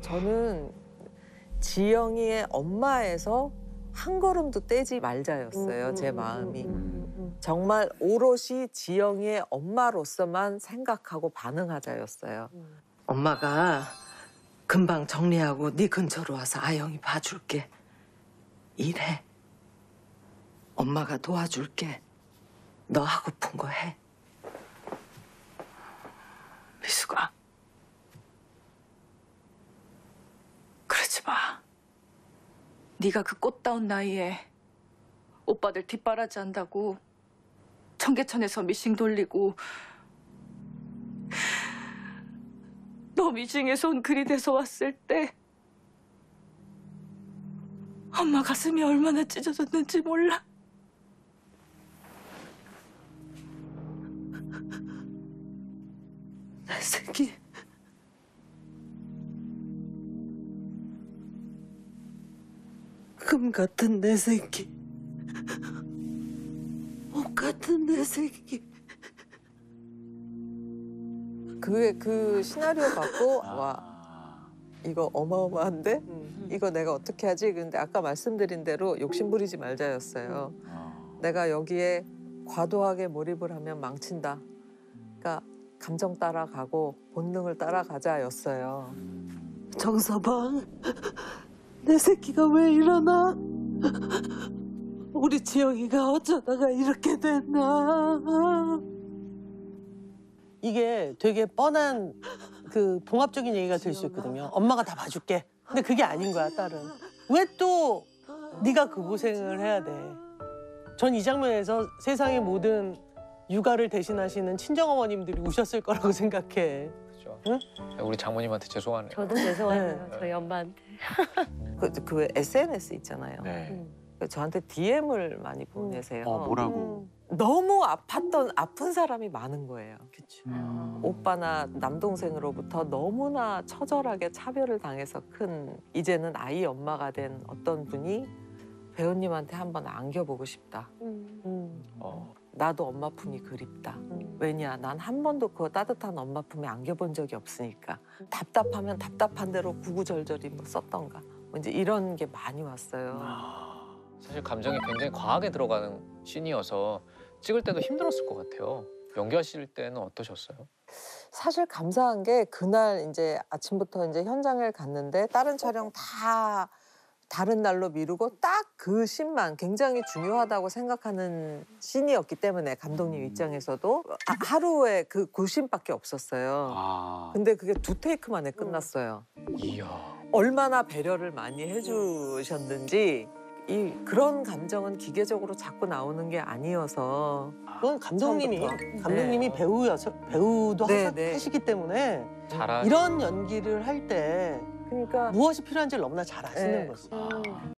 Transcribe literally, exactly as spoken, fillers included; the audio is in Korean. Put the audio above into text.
저는 지영이의 엄마에서 한 걸음도 떼지 말자였어요, 음, 제 음, 마음이. 음, 음, 음. 정말 오롯이 지영이의 엄마로서만 생각하고 반응하자였어요. 음. 엄마가 금방 정리하고 네 근처로 와서 아영이 봐줄게. 일해. 엄마가 도와줄게. 너 하고픈 거 해. 미숙아. 그러지 마. 네가 그 꽃다운 나이에 오빠들 뒷바라지 한다고 청계천에서 미싱 돌리고 너 미싱에서 온 글이 돼서 왔을 때 엄마 가슴이 얼마나 찢어졌는지 몰라. 내 새끼. 금 같은 내 새끼. 옷 같은 내 새끼. 그게 그 시나리오 갖고 아. 와 이거 어마어마한데 음. 이거 내가 어떻게 하지? 근데 아까 말씀드린 대로 욕심 부리지 말자였어요. 어. 내가 여기에 과도하게 몰입을 하면 망친다. 그러니까 감정 따라가고 본능을 따라가자였어요. 정서방, 내 새끼가 왜 이러나? 우리 지영이가 어쩌다가 이렇게 됐나? 이게 되게 뻔한 그 봉합적인 얘기가 될 수 있거든요. 엄마가 다 봐줄게. 근데 그게 아닌 거야, 딸은. 왜 또 네가 그 고생을 해야 돼? 전 이 장면에서 세상의 모든 육아를 대신하시는 친정어머님들이 우셨을 거라고 생각해. 그죠. 응? 우리 장모님한테 죄송하네요. 저도 죄송해요, 네. 저희 엄마한테. 그, 그 에스엔에스 있잖아요. 네. 음. 저한테 디엠을 많이 보내세요. 어, 뭐라고? 너무 아팠던 아픈 사람이 많은 거예요. 그치. 음. 오빠나 남동생으로부터 너무나 처절하게 차별을 당해서 큰 이제는 아이 엄마가 된 어떤 분이 배우님한테 한번 안겨보고 싶다. 음. 어. 나도 엄마 품이 그립다. 음. 왜냐, 난 한 번도 그 따뜻한 엄마 품에 안겨본 적이 없으니까. 답답하면 답답한 대로 구구절절히 뭐 썼던가. 뭐 이제 이런 게 많이 왔어요. 사실 감정이 굉장히 과하게 들어가는 씬이어서 찍을 때도 힘들었을 것 같아요. 연기하실 때는 어떠셨어요? 사실 감사한 게 그날 이제 아침부터 이제 현장을 갔는데 다른 촬영 다 다른 날로 미루고 딱 그 씬만 굉장히 중요하다고 생각하는 씬이었기 때문에 감독님 입장에서도 아, 하루에 그, 그 씬밖에 없었어요. 아. 근데 그게 두 테이크 만에 끝났어요. 이야. 얼마나 배려를 많이 해주셨는지 이 그런 감정은 기계적으로 자꾸 나오는 게 아니어서 그건 감독님이 처음부터. 감독님이 네. 배우여서 배우도 네, 하사, 네. 하시기 때문에 잘하. 이런 연기를 할 때 그러니까 무엇이 필요한지를 너무나 잘 아시는 네. 거지. 아.